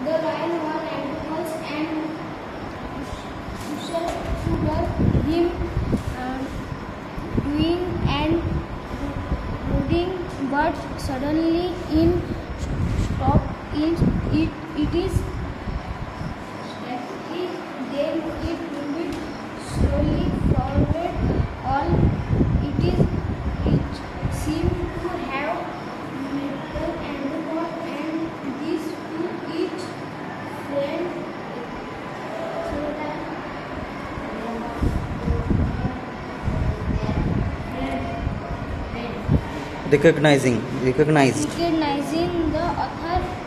The lion was animals and sugar him doing and brooding, but suddenly in stop it is static. Then it moved slowly forward. All it seemed to have metal and this to each friend recognizing recognizing the author